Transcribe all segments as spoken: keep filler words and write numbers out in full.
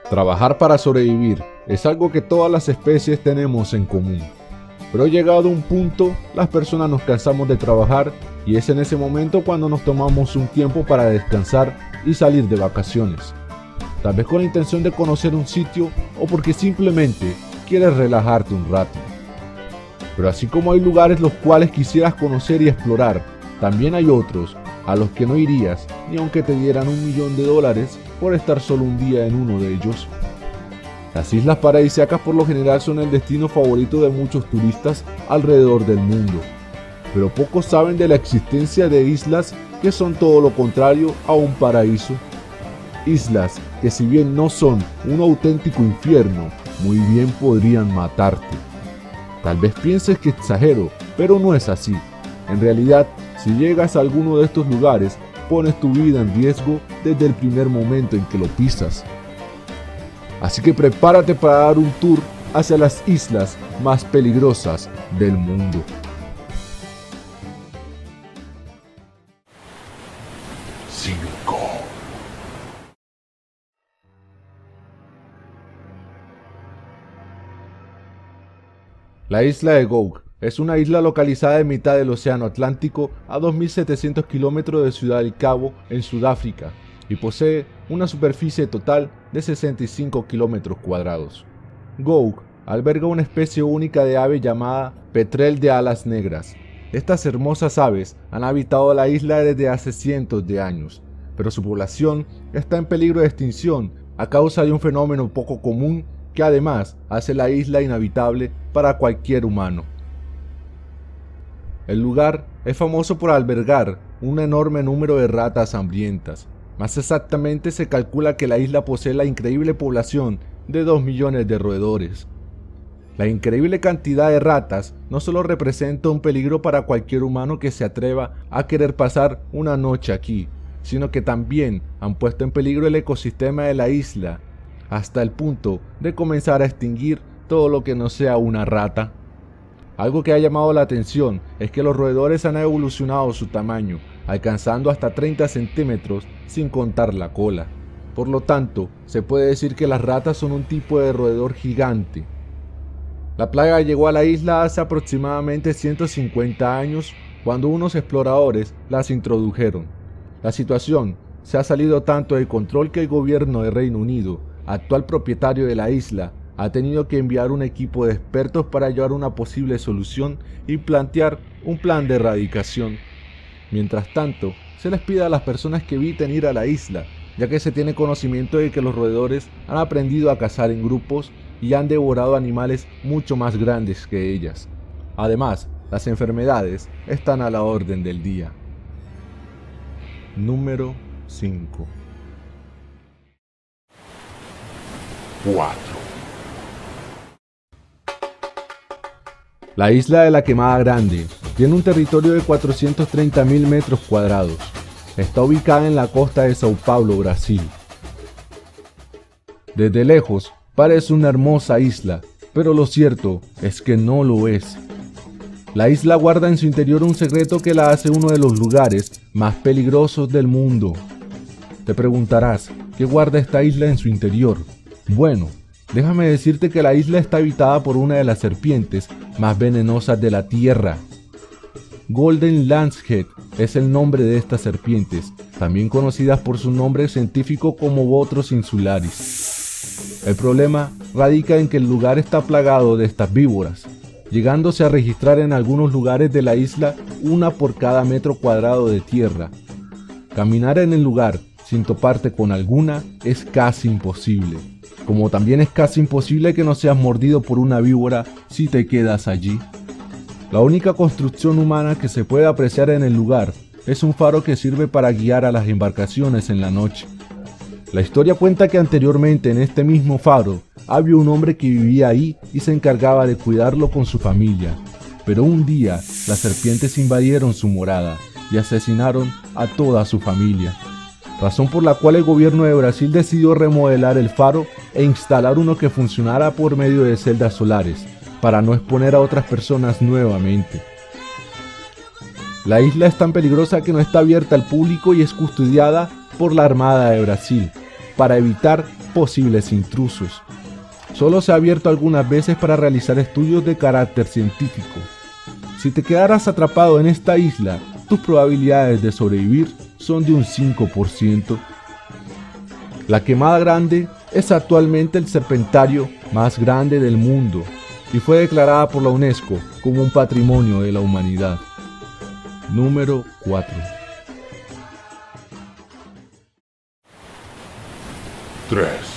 Trabajar para sobrevivir es algo que todas las especies tenemos en común. Pero llegado a un punto, las personas nos cansamos de trabajar y es en ese momento cuando nos tomamos un tiempo para descansar y salir de vacaciones. Tal vez con la intención de conocer un sitio o porque simplemente quieres relajarte un rato. Pero así como hay lugares los cuales quisieras conocer y explorar, también hay otros a los que no irías ni aunque te dieran un millón de dólares por estar solo un día en uno de ellos. Las islas paradisíacas por lo general son el destino favorito de muchos turistas alrededor del mundo, pero pocos saben de la existencia de islas que son todo lo contrario a un paraíso. Islas que si bien no son un auténtico infierno, muy bien podrían matarte. Tal vez pienses que exagero, pero no es así. En realidad, si llegas a alguno de estos lugares, pones tu vida en riesgo desde el primer momento en que lo pisas. Así que prepárate para dar un tour hacia las islas más peligrosas del mundo. cinco. La isla de Gough es una isla localizada en mitad del Océano Atlántico a dos mil setecientos kilómetros de Ciudad del Cabo, en Sudáfrica, y posee una superficie total de sesenta y cinco kilómetros cuadrados. Gough alberga una especie única de ave llamada petrel de alas negras. Estas hermosas aves han habitado la isla desde hace cientos de años, pero su población está en peligro de extinción a causa de un fenómeno poco común que además hace la isla inhabitable para cualquier humano. El lugar es famoso por albergar un enorme número de ratas hambrientas. Más exactamente, se calcula que la isla posee la increíble población de dos millones de roedores. La increíble cantidad de ratas no solo representa un peligro para cualquier humano que se atreva a querer pasar una noche aquí, sino que también han puesto en peligro el ecosistema de la isla, hasta el punto de comenzar a extinguir todo lo que no sea una rata. Algo que ha llamado la atención es que los roedores han evolucionado su tamaño, alcanzando hasta treinta centímetros sin contar la cola. Por lo tanto, se puede decir que las ratas son un tipo de roedor gigante. La plaga llegó a la isla hace aproximadamente ciento cincuenta años, cuando unos exploradores las introdujeron. La situación se ha salido tanto de control que el gobierno de Reino Unido, actual propietario de la isla, ha tenido que enviar un equipo de expertos para hallar una posible solución y plantear un plan de erradicación. Mientras tanto, se les pide a las personas que eviten ir a la isla, ya que se tiene conocimiento de que los roedores han aprendido a cazar en grupos y han devorado animales mucho más grandes que ellas. Además, las enfermedades están a la orden del día. Número cinco. cuatro. La isla de la Quemada Grande tiene un territorio de cuatrocientos treinta mil metros cuadrados. Está ubicada en la costa de Sao Paulo, Brasil. Desde lejos parece una hermosa isla, pero lo cierto es que no lo es. La isla guarda en su interior un secreto que la hace uno de los lugares más peligrosos del mundo. Te preguntarás, ¿qué guarda esta isla en su interior? Bueno, déjame decirte que la isla está habitada por una de las serpientes más venenosas de la Tierra. Golden Lancehead es el nombre de estas serpientes, también conocidas por su nombre científico como Botros insularis. El problema radica en que el lugar está plagado de estas víboras, llegándose a registrar en algunos lugares de la isla una por cada metro cuadrado de tierra. Caminar en el lugar sin toparte con alguna es casi imposible, como también es casi imposible que no seas mordido por una víbora si te quedas allí. La única construcción humana que se puede apreciar en el lugar es un faro que sirve para guiar a las embarcaciones en la noche. La historia cuenta que anteriormente en este mismo faro había un hombre que vivía ahí y se encargaba de cuidarlo con su familia, pero un día las serpientes invadieron su morada y asesinaron a toda su familia, razón por la cual el gobierno de Brasil decidió remodelar el faro e instalar uno que funcionara por medio de celdas solares, para no exponer a otras personas nuevamente. La isla es tan peligrosa que no está abierta al público y es custodiada por la Armada de Brasil, para evitar posibles intrusos. Solo se ha abierto algunas veces para realizar estudios de carácter científico. Si te quedaras atrapado en esta isla, tus probabilidades de sobrevivir son de un cinco por ciento. La Quemada Grande es actualmente el serpentario más grande del mundo y fue declarada por la UNESCO como un patrimonio de la humanidad. Número cuatro. tres.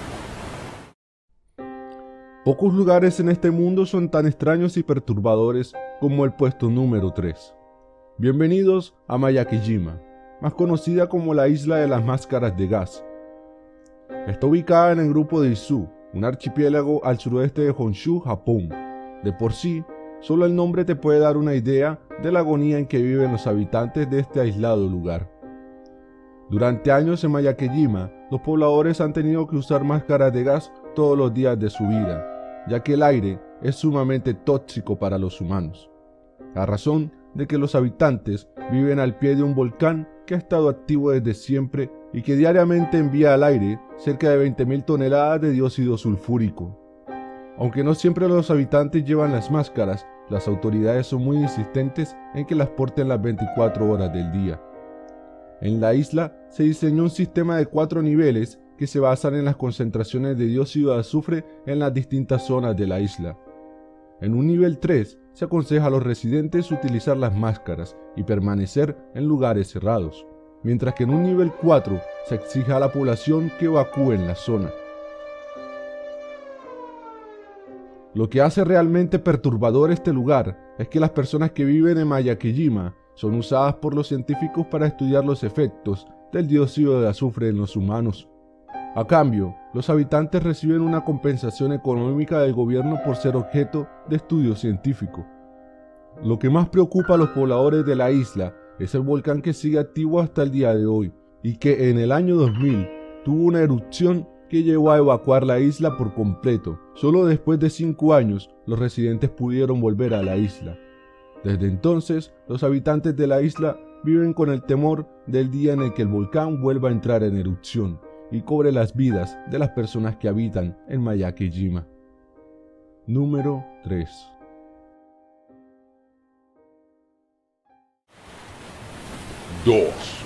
Pocos lugares en este mundo son tan extraños y perturbadores como el puesto número tres. Bienvenidos a Miyakijima, más conocida como la isla de las máscaras de gas. Está ubicada en el grupo de Izu, un archipiélago al suroeste de Honshu, Japón. De por sí, solo el nombre te puede dar una idea de la agonía en que viven los habitantes de este aislado lugar. Durante años en Miyakijima, los pobladores han tenido que usar máscaras de gas todos los días de su vida, ya que el aire es sumamente tóxico para los humanos, a razón de que los habitantes viven al pie de un volcán que ha estado activo desde siempre y que diariamente envía al aire cerca de veinte mil toneladas de dióxido sulfúrico. Aunque no siempre los habitantes llevan las máscaras, las autoridades son muy insistentes en que las porten las veinticuatro horas del día. En la isla se diseñó un sistema de cuatro niveles que se basan en las concentraciones de dióxido de azufre en las distintas zonas de la isla. En un nivel tres se aconseja a los residentes utilizar las máscaras y permanecer en lugares cerrados, mientras que en un nivel cuatro se exige a la población que evacúen la zona. Lo que hace realmente perturbador este lugar es que las personas que viven en Miyakijima son usadas por los científicos para estudiar los efectos del dióxido de azufre en los humanos. A cambio, los habitantes reciben una compensación económica del gobierno por ser objeto de estudio científico. Lo que más preocupa a los pobladores de la isla es el volcán que sigue activo hasta el día de hoy y que en el año dos mil tuvo una erupción que llevó a evacuar la isla por completo. Solo después de cinco años, los residentes pudieron volver a la isla. Desde entonces, los habitantes de la isla viven con el temor del día en el que el volcán vuelva a entrar en erupción y cobre las vidas de las personas que habitan en Miyakijima. Número tres. dos.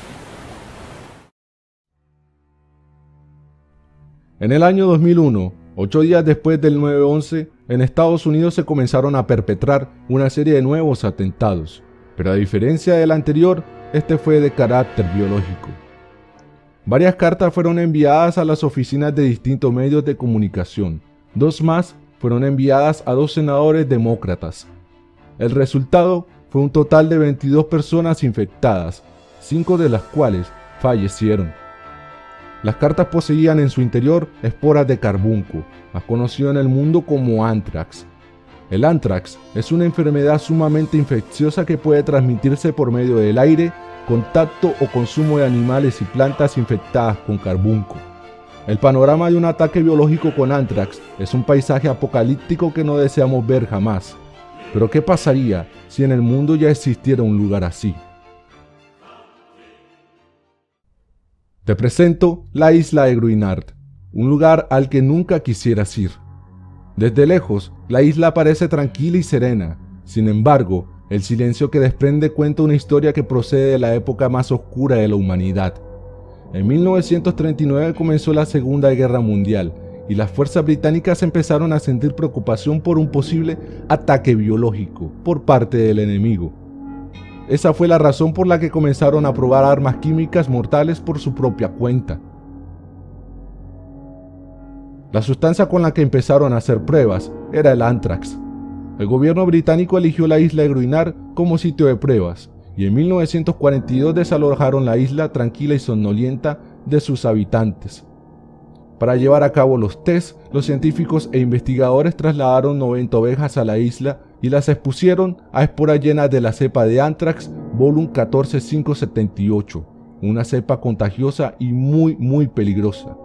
En el año dos mil uno, ocho días después del nueve once, en Estados Unidos se comenzaron a perpetrar una serie de nuevos atentados, pero a diferencia del anterior, este fue de carácter biológico. Varias cartas fueron enviadas a las oficinas de distintos medios de comunicación. Dos más fueron enviadas a dos senadores demócratas. El resultado fue un total de veintidós personas infectadas, cinco de las cuales fallecieron. Las cartas poseían en su interior esporas de carbunco, más conocido en el mundo como anthrax. El anthrax es una enfermedad sumamente infecciosa que puede transmitirse por medio del aire, contacto o consumo de animales y plantas infectadas con carbunco. El panorama de un ataque biológico con anthrax es un paisaje apocalíptico que no deseamos ver jamás. Pero ¿qué pasaría si en el mundo ya existiera un lugar así? Te presento la isla de Gruinard, un lugar al que nunca quisieras ir. Desde lejos, la isla parece tranquila y serena. Sin embargo, el silencio que desprende cuenta una historia que procede de la época más oscura de la humanidad. En mil novecientos treinta y nueve comenzó la Segunda Guerra Mundial y las fuerzas británicas empezaron a sentir preocupación por un posible ataque biológico por parte del enemigo. Esa fue la razón por la que comenzaron a probar armas químicas mortales por su propia cuenta. La sustancia con la que empezaron a hacer pruebas era el anthrax. El gobierno británico eligió la isla de Gruinard como sitio de pruebas, y en mil novecientos cuarenta y dos desalojaron la isla tranquila y somnolienta de sus habitantes. Para llevar a cabo los tests, los científicos e investigadores trasladaron noventa ovejas a la isla y las expusieron a esporas llenas de la cepa de anthrax Volum catorce mil quinientos setenta y ocho, una cepa contagiosa y muy muy peligrosa.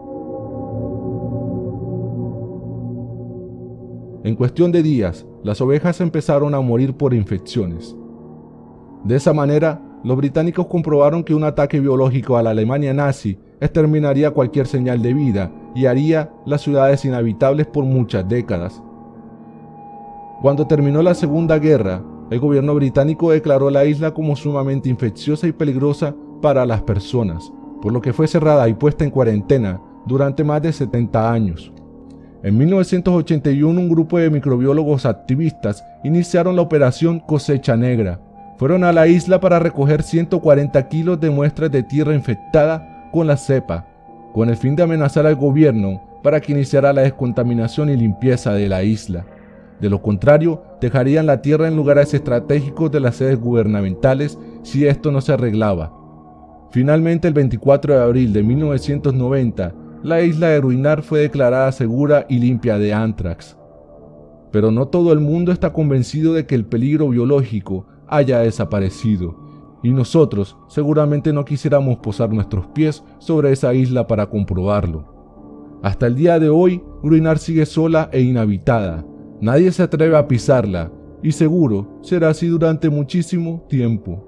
En cuestión de días, las ovejas empezaron a morir por infecciones. De esa manera, los británicos comprobaron que un ataque biológico a la Alemania nazi exterminaría cualquier señal de vida y haría las ciudades inhabitables por muchas décadas. Cuando terminó la Segunda Guerra, el gobierno británico declaró la isla como sumamente infecciosa y peligrosa para las personas, por lo que fue cerrada y puesta en cuarentena durante más de setenta años. En mil novecientos ochenta y uno, un grupo de microbiólogos activistas iniciaron la operación Cosecha Negra. Fueron a la isla para recoger ciento cuarenta kilos de muestras de tierra infectada con la cepa, con el fin de amenazar al gobierno para que iniciara la descontaminación y limpieza de la isla. De lo contrario, dejarían la tierra en lugares estratégicos de las sedes gubernamentales si esto no se arreglaba. Finalmente, el veinticuatro de abril de mil novecientos noventa, la isla de Ruinar fue declarada segura y limpia de anthrax. Pero no todo el mundo está convencido de que el peligro biológico haya desaparecido, y nosotros seguramente no quisiéramos posar nuestros pies sobre esa isla para comprobarlo. Hasta el día de hoy, Ruinar sigue sola e inhabitada. Nadie se atreve a pisarla, y seguro será así durante muchísimo tiempo.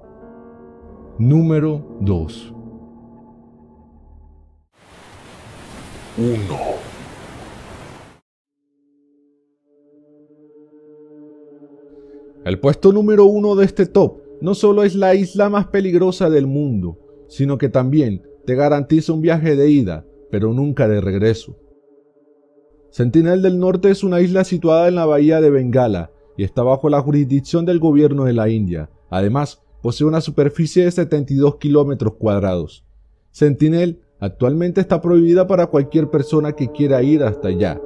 Número dos. uno. El puesto número uno de este top no solo es la isla más peligrosa del mundo, sino que también te garantiza un viaje de ida, pero nunca de regreso. Sentinel del Norte es una isla situada en la bahía de Bengala y está bajo la jurisdicción del gobierno de la India. Además, posee una superficie de setenta y dos kilómetros cuadrados. Sentinel actualmente está prohibida para cualquier persona que quiera ir hasta allá.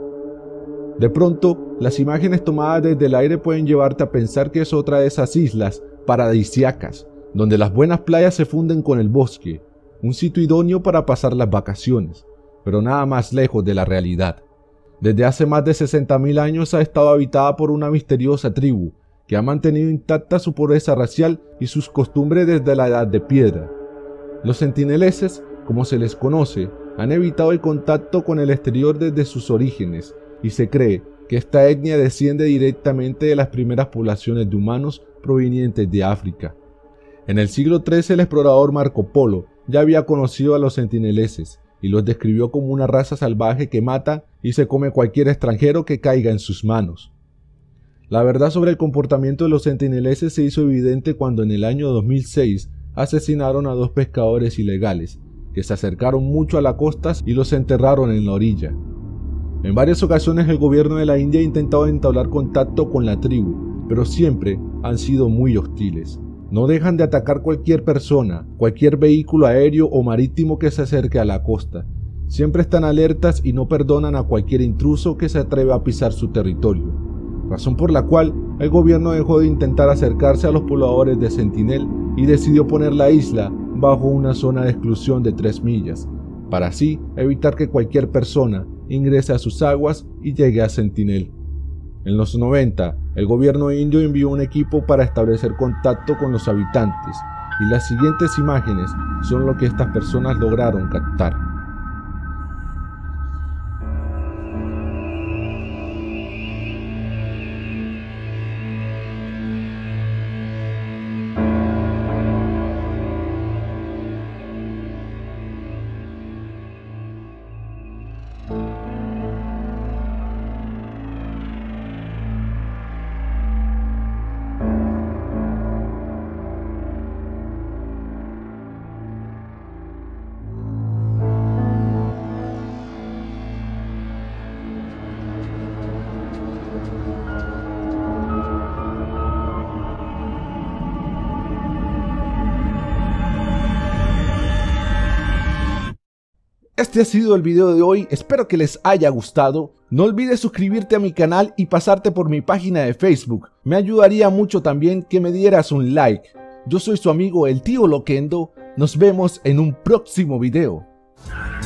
De pronto, las imágenes tomadas desde el aire pueden llevarte a pensar que es otra de esas islas paradisíacas, donde las buenas playas se funden con el bosque, un sitio idóneo para pasar las vacaciones, pero nada más lejos de la realidad. Desde hace más de sesenta mil años ha estado habitada por una misteriosa tribu que ha mantenido intacta su pureza racial y sus costumbres desde la Edad de Piedra. Los sentineleses, como se les conoce, han evitado el contacto con el exterior desde sus orígenes, y se cree que esta etnia desciende directamente de las primeras poblaciones de humanos provenientes de África. En el siglo trece, el explorador Marco Polo ya había conocido a los sentineleses y los describió como una raza salvaje que mata y se come cualquier extranjero que caiga en sus manos. La verdad sobre el comportamiento de los sentineleses se hizo evidente cuando en el año dos mil seis asesinaron a dos pescadores ilegales que se acercaron mucho a la costa y los enterraron en la orilla. En varias ocasiones el gobierno de la India ha intentado entablar contacto con la tribu, pero siempre han sido muy hostiles. No dejan de atacar cualquier persona, cualquier vehículo aéreo o marítimo que se acerque a la costa. Siempre están alertas y no perdonan a cualquier intruso que se atreva a pisar su territorio, razón por la cual el gobierno dejó de intentar acercarse a los pobladores de Sentinel y decidió poner la isla bajo una zona de exclusión de tres millas, para así evitar que cualquier persona ingrese a sus aguas y llegue a Sentinel. En los noventa, el gobierno indio envió un equipo para establecer contacto con los habitantes, y las siguientes imágenes son lo que estas personas lograron captar. Este ha sido el video de hoy, espero que les haya gustado. No olvides suscribirte a mi canal y pasarte por mi página de Facebook. Me ayudaría mucho también que me dieras un like. Yo soy su amigo el tío Loquendo, nos vemos en un próximo video.